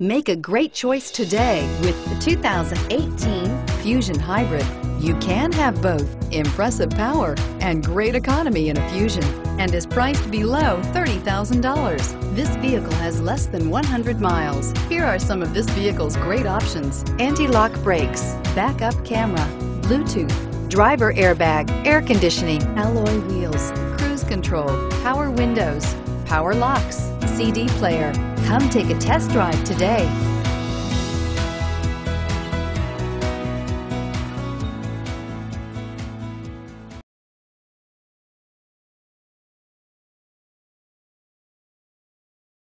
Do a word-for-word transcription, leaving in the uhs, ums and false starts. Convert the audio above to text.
Make a great choice today with the two thousand eighteen Fusion Hybrid. You can have both impressive power and great economy in a Fusion, and is priced below thirty thousand dollars. This vehicle has less than one hundred miles. Here are some of this vehicle's great options: anti-lock brakes, backup camera, Bluetooth, driver airbag, air conditioning, alloy wheels, cruise control, power windows, power locks, C D player. Come take a test drive today.